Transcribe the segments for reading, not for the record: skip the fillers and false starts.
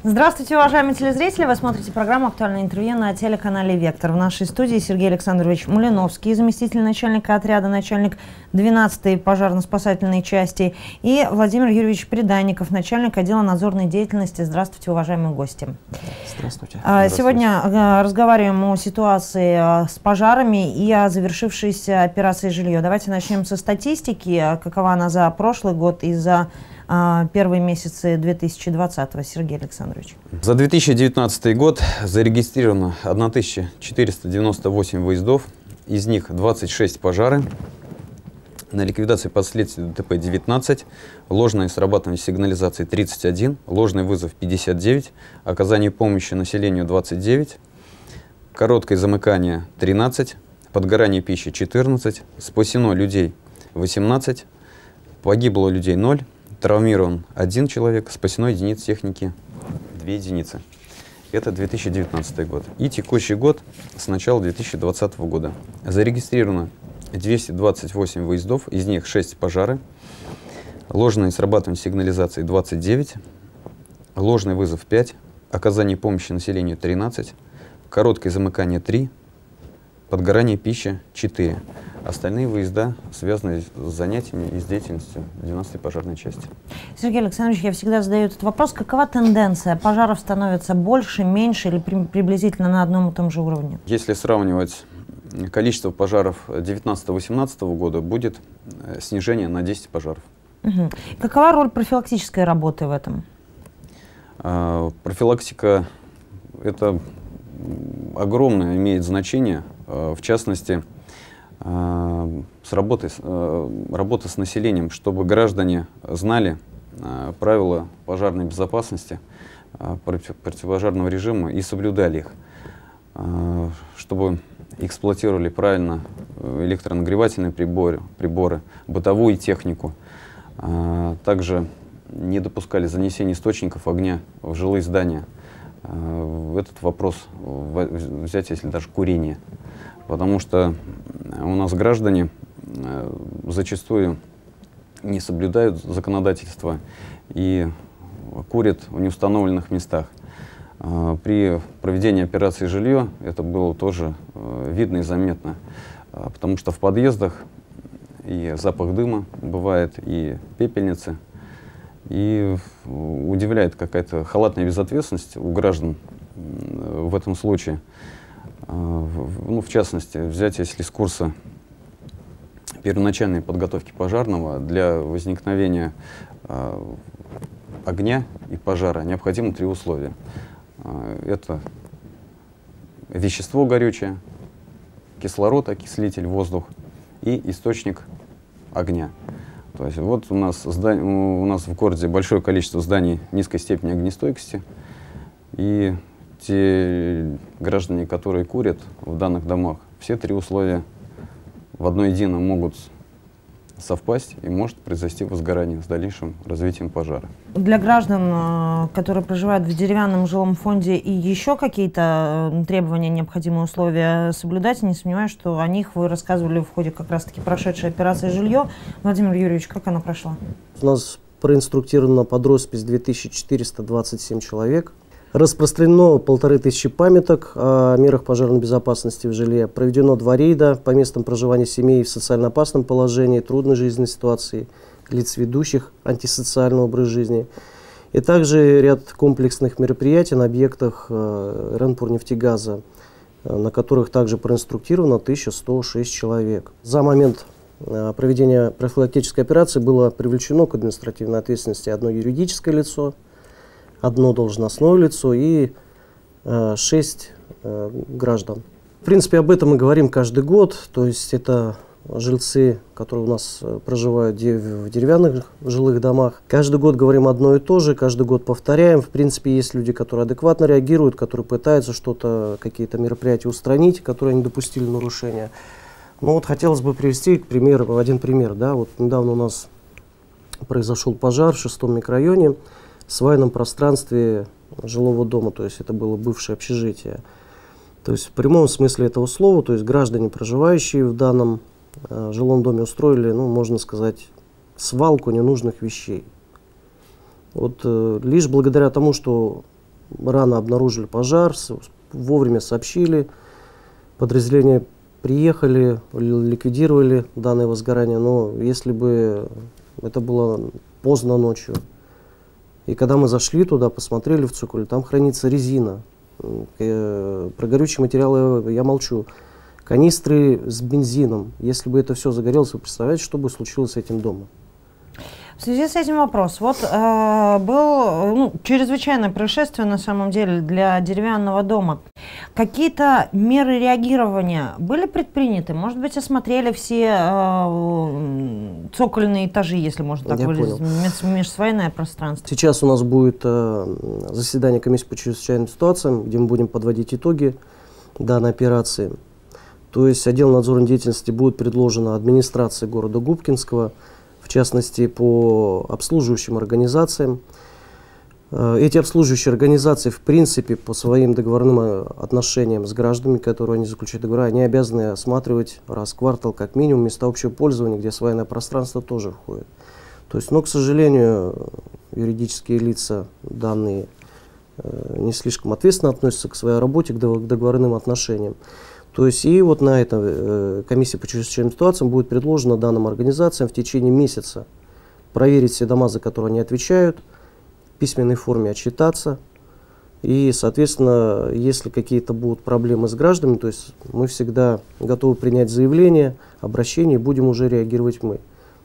Здравствуйте, уважаемые телезрители! Вы смотрите программу «Актуальное интервью» на телеканале «Вектор». В нашей студии Сергей Александрович Мулиновский, заместитель начальника отряда, начальник 12-й пожарно-спасательной части, и Владимир Юрьевич Приданников, начальник отдела надзорной деятельности. Здравствуйте, уважаемые гости! Здравствуйте. Сегодня разговариваем о ситуации с пожарами и о завершившейся операции «Жилье». Давайте начнем со статистики. Какова она за прошлый год и за первые месяцы 2020-го, Сергей Александрович? За 2019 год зарегистрировано 1498 выездов, из них 26 пожары, на ликвидации последствий ДТП 19, ложное срабатывание сигнализации 31, ложный вызов 59, оказание помощи населению 29, короткое замыкание 13, подгорание пищи 14, спасено людей 18, погибло людей 0, травмирован 1 человек, спасено единиц техники 2 единицы. Это 2019 год. И текущий год с начала 2020 года. Зарегистрировано 228 выездов, из них 6 пожары, ложное срабатывание сигнализации 29, ложный вызов 5, оказание помощи населению 13, короткое замыкание 3, подгорание пищи 4. Остальные выезда связаны с занятиями и с деятельностью 12-й пожарной части. Сергей Александрович, я всегда задаю этот вопрос. Какова тенденция? Пожаров становится больше, меньше или приблизительно на одном и том же уровне? Если сравнивать количество пожаров 2019-2018 года, будет снижение на 10 пожаров. Угу. Какова роль профилактической работы в этом? Профилактика – это огромное имеет значение, в частности, работа с населением, чтобы граждане знали правила пожарной безопасности, противопожарного режима и соблюдали их, чтобы эксплуатировали правильно электронагревательные приборы, бытовую технику, также не допускали занесения источников огня в жилые здания. Этот вопрос взять, если даже курение. Потому что у нас граждане зачастую не соблюдают законодательство и курят в неустановленных местах. При проведении операции «Жилье» это было тоже видно и заметно, потому что в подъездах и запах дыма бывает, и пепельницы. И удивляет какая-то халатная безответственность у граждан в этом случае. Ну, в частности, взять, если с курса первоначальной подготовки пожарного, для возникновения огня и пожара необходимо 3 условия. Это вещество горючее, кислород, окислитель, воздух и источник огня. То есть вот у нас в городе большое количество зданий низкой степени огнестойкости, и те граждане, которые курят в данных домах, все 3 условия в одно едино могут совпасть, и может произойти возгорание с дальнейшим развитием пожара. Для граждан, которые проживают в деревянном жилом фонде, и еще какие-то требования, необходимые условия соблюдать, не сомневаюсь, что о них вы рассказывали в ходе как раз-таки прошедшей операции «Жилье». Владимир Юрьевич, как она прошла? У нас проинструктировано под роспись 2427 человек. Распространено 1500 памяток о мерах пожарной безопасности в жилье. Проведено 2 рейда по местам проживания семей в социально опасном положении, трудной жизненной ситуации, лиц, ведущих антисоциальный образ жизни. И также ряд комплексных мероприятий на объектах РНПОРнефтегаза, на которых также проинструктировано 1106 человек. За момент проведения профилактической операции было привлечено к административной ответственности 1 юридическое лицо, 1 должностное лицо и 6 граждан. В принципе, об этом мы говорим каждый год. То есть это жильцы, которые у нас проживают в деревянных жилых домах. Каждый год говорим одно и то же, каждый год повторяем. В принципе, есть люди, которые адекватно реагируют, которые пытаются что-то, какие-то мероприятия устранить, которые не допустили нарушения. Но вот хотелось бы привести один пример. Да? Вот недавно у нас произошел пожар в 6-м микрорайоне, в свайном пространстве жилого дома, то есть это было бывшее общежитие. То есть в прямом смысле этого слова, то есть граждане, проживающие в данном жилом доме, устроили, ну, можно сказать, свалку ненужных вещей. Вот лишь благодаря тому, что рано обнаружили пожар, вовремя сообщили, подразделения приехали, ликвидировали данное возгорание. Но если бы это было поздно ночью, и когда мы зашли туда, посмотрели в цоколе, там хранится резина. Про горючие материалы я молчу. Канистры с бензином. Если бы это все загорелось, вы представляете, что бы случилось с этим домом? В связи с этим вопрос. Вот было чрезвычайное происшествие на самом деле для деревянного дома. Какие-то меры реагирования были предприняты? Может быть, осмотрели все цокольные этажи, если можно так выразить, межсвайное пространство? Сейчас у нас будет заседание комиссии по чрезвычайным ситуациям, где мы будем подводить итоги данной операции. То есть отдел надзорной деятельности будет предложено администрации города Губкинского, в частности, по обслуживающим организациям. Эти обслуживающие организации, в принципе, по своим договорным отношениям с гражданами, которые они заключают договора, они обязаны осматривать раз в квартал, как минимум, места общего пользования, где свайное пространство тоже входит. То есть, но, к сожалению, юридические лица данные не слишком ответственно относятся к своей работе, к договорным отношениям. То есть и вот на этом комиссии по чрезвычайным ситуациям будет предложено данным организациям в течение месяца проверить все дома, за которые они отвечают, в письменной форме отчитаться. И, соответственно, если какие-то будут проблемы с гражданами, то есть мы всегда готовы принять заявление, обращение, и будем уже реагировать мы.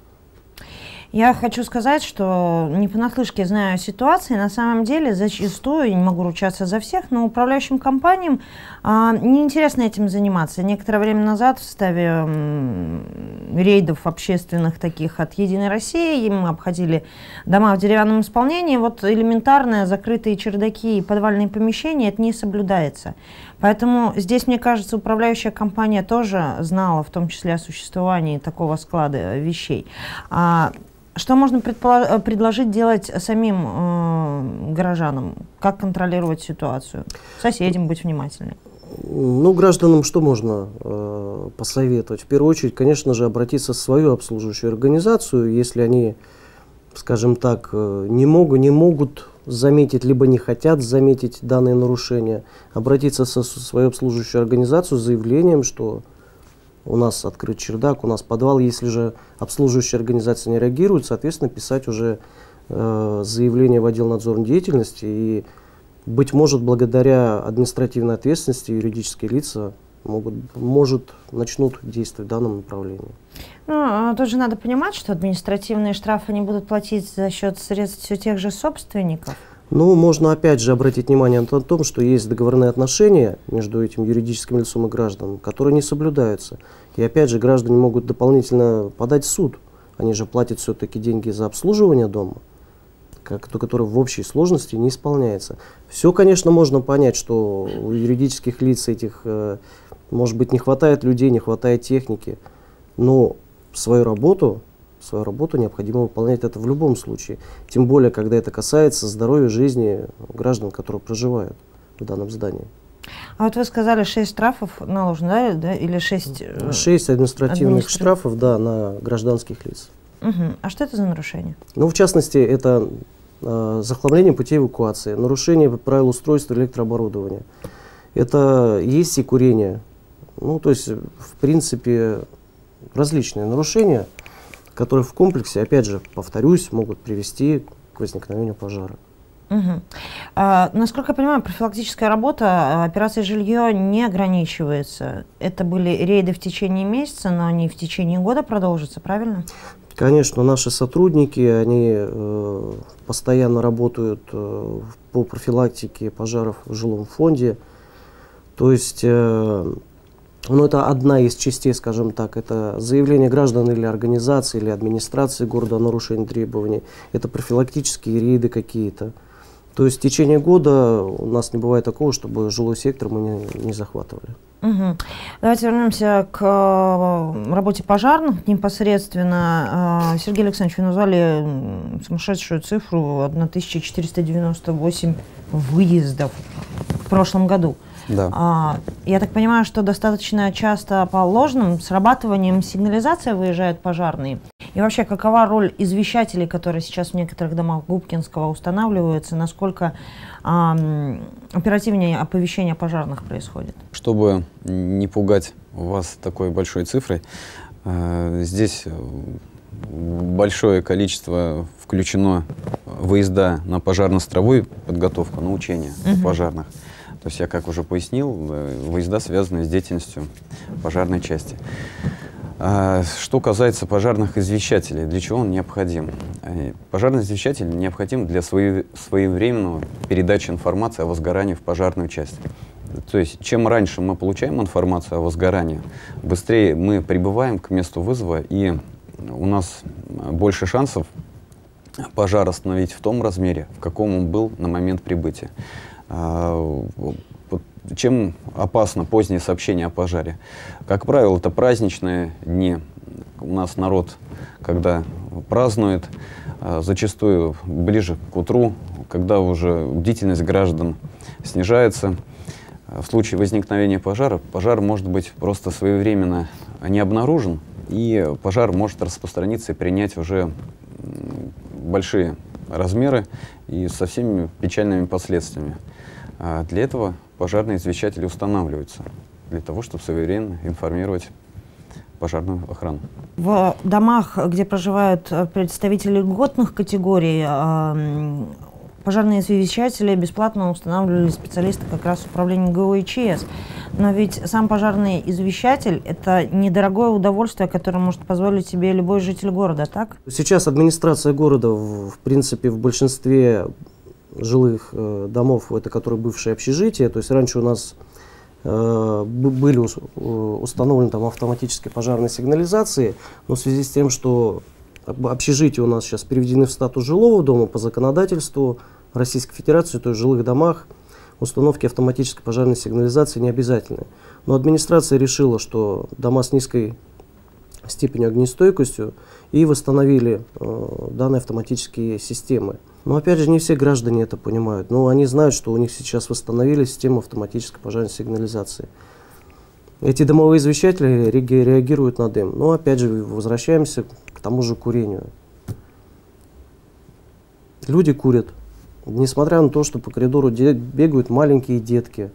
Я хочу сказать, что не понаслышке знаю ситуации. На самом деле, зачастую, я не могу ручаться за всех, но управляющим компаниям неинтересно этим заниматься. Некоторое время назад в составе рейдов общественных таких от «Единой России» мы обходили дома в деревянном исполнении. Вот элементарные закрытые чердаки и подвальные помещения, это не соблюдается. Поэтому здесь, мне кажется, управляющая компания тоже знала, в том числе, о существовании такого склада вещей. Что можно предложить делать самим горожанам? Как контролировать ситуацию? Соседям быть внимательнее. Ну, гражданам что можно посоветовать? В первую очередь, конечно же, обратиться в свою обслуживающую организацию, если они, скажем так, не могут заметить, либо не хотят заметить данные нарушения, обратиться в свою обслуживающую организацию с заявлением, что у нас открыт чердак, у нас подвал. Если же обслуживающая организация не реагирует, соответственно, писать уже заявление в отдел надзорной деятельности. И, быть может, благодаря административной ответственности юридические лица начнут действовать в данном направлении. Ну, тут же надо понимать, что административные штрафы не будут платить за счет средств все тех же собственников. Ну, можно опять же обратить внимание на то, что есть договорные отношения между этим юридическим лицом и гражданам, которые не соблюдаются. И опять же, граждане могут дополнительно подать в суд. Они же платят все-таки деньги за обслуживание дома, который в общей сложности не исполняется. Все, конечно, можно понять, что у юридических лиц этих, может быть, не хватает людей, не хватает техники, но свою работу необходимо выполнять это в любом случае. Тем более, когда это касается здоровья, жизни граждан, которые проживают в данном здании. А вот вы сказали, 6 штрафов наложено, да? Или 6... 6 административных штрафов, да, на гражданских лиц. Угу. А что это за нарушение? Ну, в частности, это захламление путей эвакуации, нарушение правил устройства электрооборудования. Это есть и курение. Ну, то есть, в принципе, различные нарушения, которые в комплексе, опять же, повторюсь, могут привести к возникновению пожара. Угу. Насколько я понимаю, профилактическая работа, операция «Жилье» не ограничивается. Это были рейды в течение месяца, но они в течение года продолжатся, правильно? Конечно, наши сотрудники, они постоянно работают по профилактике пожаров в жилом фонде. То есть, ну, это одна из частей, скажем так, это заявление граждан или организации, или администрации города о нарушении требований. Это профилактические рейды какие-то. То есть в течение года у нас не бывает такого, чтобы жилой сектор мы не захватывали. Угу. Давайте вернемся к работе пожарных непосредственно. Сергей Александрович, вы назвали сумасшедшую цифру 1498 выездов в прошлом году. Да. Я так понимаю, что достаточно часто по ложным срабатываниям сигнализации выезжают пожарные. И вообще, какова роль извещателей, которые сейчас в некоторых домах Губкинского устанавливаются, насколько оперативнее оповещение пожарных происходит? Чтобы не пугать вас такой большой цифрой, здесь большое количество включено выезда на пожарно-строевую подготовку, на учения пожарных. То есть я, как уже пояснил, выезда, связанные с деятельностью пожарной части. Что касается пожарных извещателей, для чего он необходим? Пожарный извещатель необходим для своевременного передачи информации о возгорании в пожарную часть. То есть чем раньше мы получаем информацию о возгорании, быстрее мы прибываем к месту вызова, и у нас больше шансов пожар остановить в том размере, в каком он был на момент прибытия. Чем опасно позднее сообщение о пожаре? Как правило, это праздничные дни. У нас народ, когда празднует, зачастую ближе к утру, когда уже бдительность граждан снижается. В случае возникновения пожара, пожар может быть просто своевременно не обнаружен, и пожар может распространиться и принять уже большие размеры и со всеми печальными последствиями. Для этого пожарные извещатели устанавливаются, для того, чтобы своевременно информировать пожарную охрану. В домах, где проживают представители льготных категорий, пожарные извещатели бесплатно устанавливали специалисты как раз в управлении ГО и ЧС. Но ведь сам пожарный извещатель – это недорогое удовольствие, которое может позволить себе любой житель города, так? Сейчас администрация города, в принципе, в большинстве жилых домов, это которые бывшие общежития, то есть раньше у нас были установлены там автоматические пожарные сигнализации, но в связи с тем, что общежития у нас сейчас переведены в статус жилого дома по законодательству Российской Федерации, то есть в жилых домах установки автоматической пожарной сигнализации не обязательны. Но администрация решила, что дома с низкой степенью огнестойкостью, и восстановили данные автоматические системы. Но опять же, не все граждане это понимают. Но они знают, что у них сейчас восстановили систему автоматической пожарной сигнализации. Эти домовые извещатели реагируют на дым. Но опять же, возвращаемся к тому же курению. Люди курят, несмотря на то, что по коридору бегают маленькие детки.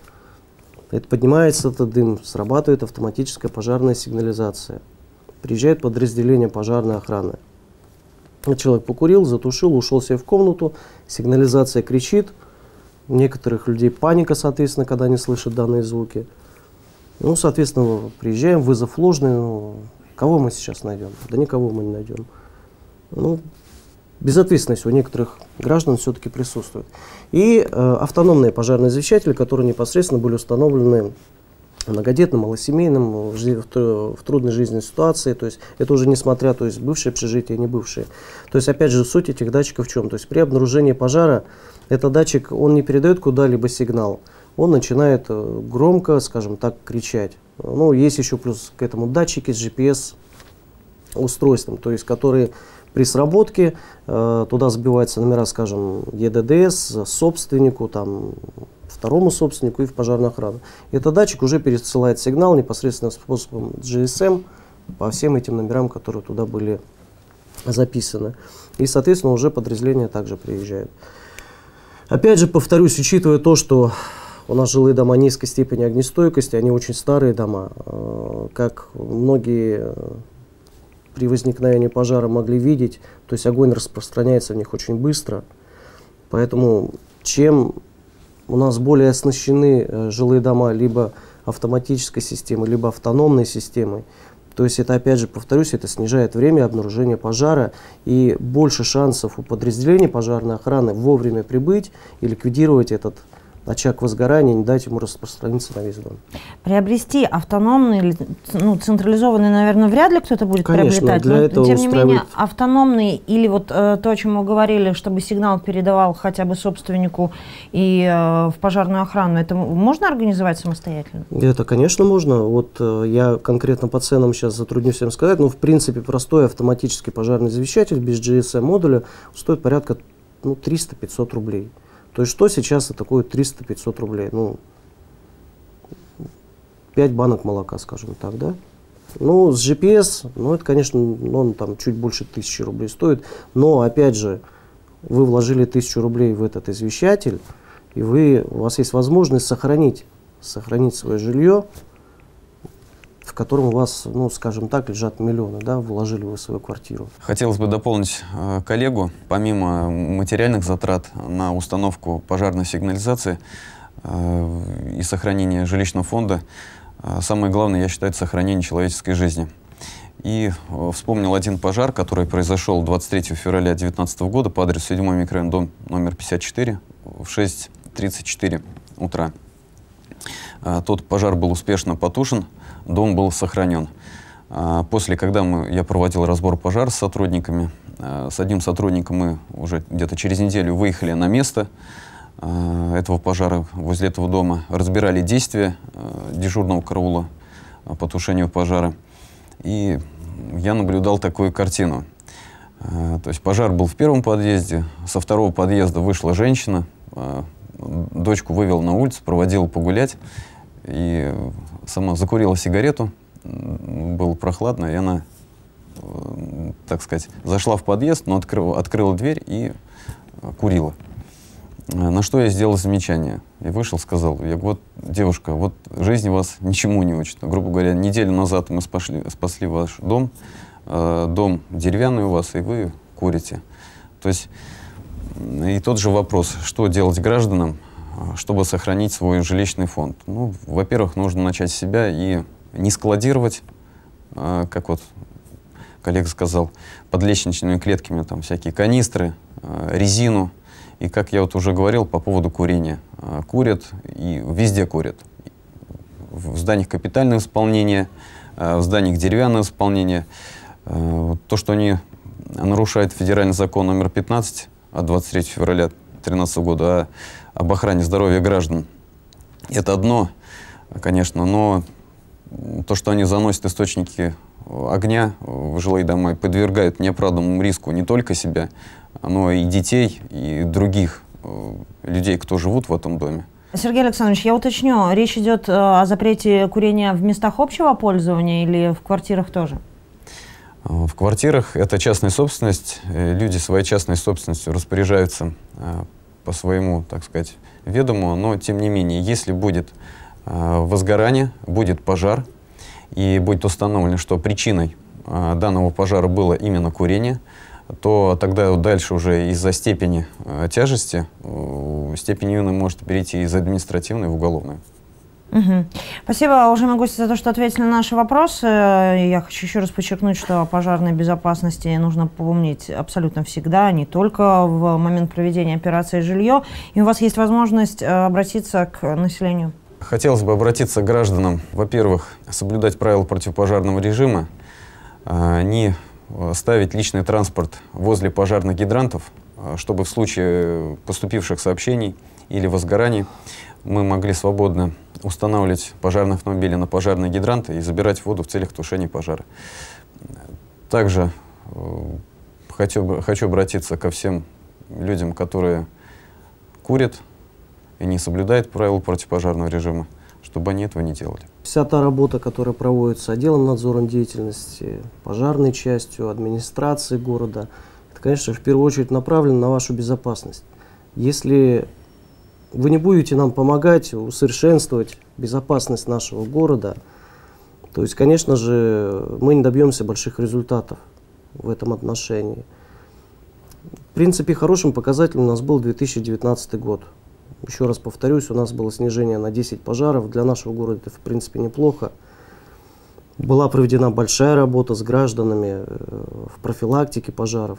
Это поднимается этот дым, срабатывает автоматическая пожарная сигнализация. Приезжает подразделение пожарной охраны. Человек покурил, затушил, ушел себе в комнату, сигнализация кричит. У некоторых людей паника, соответственно, когда они слышат данные звуки. Ну, соответственно, приезжаем, вызов ложный. Ну, кого мы сейчас найдем? Да никого мы не найдем. Ну, безответственность у некоторых граждан все-таки присутствует. И автономные пожарные извещатели, которые непосредственно были установлены многодетным, малосемейным, в трудной жизненной ситуации. То есть это уже несмотря, то есть бывшие общежития, не бывшие. То есть опять же суть этих датчиков в чем? То есть при обнаружении пожара этот датчик, он не передает куда-либо сигнал. Он начинает громко, скажем так, кричать. Ну, есть еще плюс к этому датчики с GPS устройством, то есть которые при сработке туда забиваются номера, скажем, ЕДДС, собственнику, там, второму собственнику и в пожарную охрану. Этот датчик уже пересылает сигнал непосредственно способом GSM по всем этим номерам, которые туда были записаны. И, соответственно, уже подразделения также приезжают. Опять же, повторюсь, учитывая то, что у нас жилые дома низкой степени огнестойкости, они очень старые дома, как многие при возникновении пожара могли видеть, то есть огонь распространяется в них очень быстро. Поэтому чем у нас более оснащены жилые дома либо автоматической системой, либо автономной системой, то есть это, опять же, повторюсь, это снижает время обнаружения пожара и больше шансов у подразделений пожарной охраны вовремя прибыть и ликвидировать этот очаг возгорания, не дать ему распространиться на весь дом. Приобрести автономный, ну, централизованный, наверное, вряд ли кто-то будет приобретать. Для этого тем не менее, автономный или вот то, о чем мы говорили, чтобы сигнал передавал хотя бы собственнику и в пожарную охрану, это можно организовать самостоятельно? Это, конечно, можно. Вот я конкретно по ценам сейчас затруднюсь всем сказать, но в принципе простой автоматический пожарный извещатель без GSM-модуля стоит порядка 300-500 рублей. То есть что сейчас такое 300-500 рублей? Ну, 5 банок молока, скажем так, да? Ну, с GPS, ну, это, конечно, он там чуть больше 1000 рублей стоит, но, опять же, вы вложили 1000 рублей в этот извещатель, и у вас есть возможность сохранить свое жилье, в котором у вас, ну, скажем так, лежат миллионы, да, вложили вы в свою квартиру. Хотелось бы дополнить коллегу. Помимо материальных затрат на установку пожарной сигнализации и сохранение жилищного фонда, самое главное, я считаю, это сохранение человеческой жизни. И вспомнил один пожар, который произошел 23 февраля 2019 года по адресу 7 микрорайон, дом номер 54, в 6:34 утра. Тот пожар был успешно потушен, дом был сохранен. После, когда я проводил разбор пожара с сотрудниками, с одним сотрудником мы уже где-то через неделю выехали на место этого пожара, возле этого дома, разбирали действия дежурного караула по тушению пожара. И я наблюдал такую картину. То есть пожар был в первом подъезде, со второго подъезда вышла женщина, дочку вывел на улицу, проводил погулять, и сама закурила сигарету, было прохладно, и она, так сказать, зашла в подъезд, но открыла дверь и курила. На что я сделал замечание. И вышел, сказал: вот, девушка, вот жизнь вас ничему не учит. Грубо говоря, неделю назад мы спасли ваш дом, дом деревянный у вас, и вы курите. То есть, и тот же вопрос, что делать гражданам, чтобы сохранить свой жилищный фонд. Ну, во-первых, нужно начать с себя и не складировать, как вот коллега сказал, под лестничными клетками там всякие канистры, резину. И, как я вот уже говорил по поводу курения, курят и везде курят. В зданиях капитального исполнения, в зданиях деревянного исполнения. То, что они нарушают федеральный закон номер 15 от 23 февраля 2013 года об охране здоровья граждан, это одно, конечно, но то, что они заносят источники огня в жилые дома и подвергают неоправданному риску не только себя, но и детей, и других людей, кто живут в этом доме. Сергей Александрович, я уточню, речь идет о запрете курения в местах общего пользования или в квартирах тоже? В квартирах это частная собственность, люди своей частной собственностью распоряжаются по своему, так сказать, ведому, но тем не менее, если будет возгорание, будет пожар, и будет установлено, что причиной данного пожара было именно курение, то тогда дальше уже из-за степени тяжести степень вины может перейти из административной в уголовную. Угу. Спасибо, уважаемые гости, за то, что ответили на наши вопросы. Я хочу еще раз подчеркнуть, что о пожарной безопасности нужно помнить абсолютно всегда, не только в момент проведения операции «Жилье». И у вас есть возможность обратиться к населению. Хотелось бы обратиться к гражданам. Во-первых, соблюдать правила противопожарного режима, не ставить личный транспорт возле пожарных гидрантов, чтобы в случае поступивших сообщений или возгораний мы могли свободно устанавливать пожарные автомобили на пожарные гидранты и забирать воду в целях тушения пожара. Также хочу обратиться ко всем людям, которые курят и не соблюдают правила противопожарного режима, чтобы они этого не делали. Вся та работа, которая проводится отделом надзора деятельности, пожарной частью, администрацией города, это, конечно, в первую очередь направлено на вашу безопасность. Если вы не будете нам помогать усовершенствовать безопасность нашего города, то есть, конечно же, мы не добьемся больших результатов в этом отношении. В принципе, хорошим показателем у нас был 2019 год. Еще раз повторюсь, у нас было снижение на 10 пожаров. Для нашего города это, в принципе, неплохо. Была проведена большая работа с гражданами в профилактике пожаров.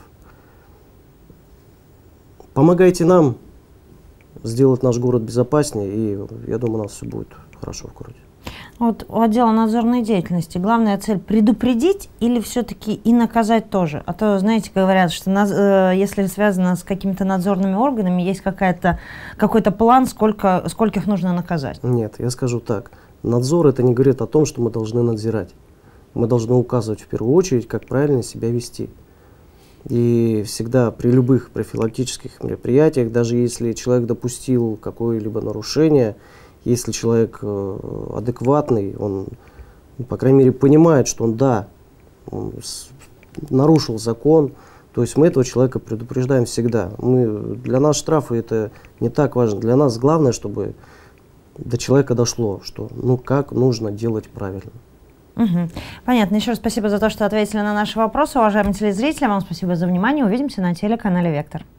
Помогайте нам сделать наш город безопаснее, и я думаю, у нас все будет хорошо в городе. Вот у отдела надзорной деятельности главная цель предупредить или все-таки и наказать тоже? А то, знаете, говорят, что если связано с какими-то надзорными органами, есть какой-то план, скольких нужно наказать. Нет, я скажу так. Надзор — это не говорит о том, что мы должны надзирать. Мы должны указывать в первую очередь, как правильно себя вести. И всегда при любых профилактических мероприятиях, даже если человек допустил какое-либо нарушение, если человек адекватный, он по крайней мере, понимает, что он, да, он нарушил закон. То есть мы этого человека предупреждаем всегда. Для нас штрафы это не так важно. Для нас главное, чтобы до человека дошло, что как нужно делать правильно. Угу. Понятно. Еще раз спасибо за то, что ответили на наши вопросы. Уважаемые телезрители, вам спасибо за внимание. Увидимся на телеканале «Вектор».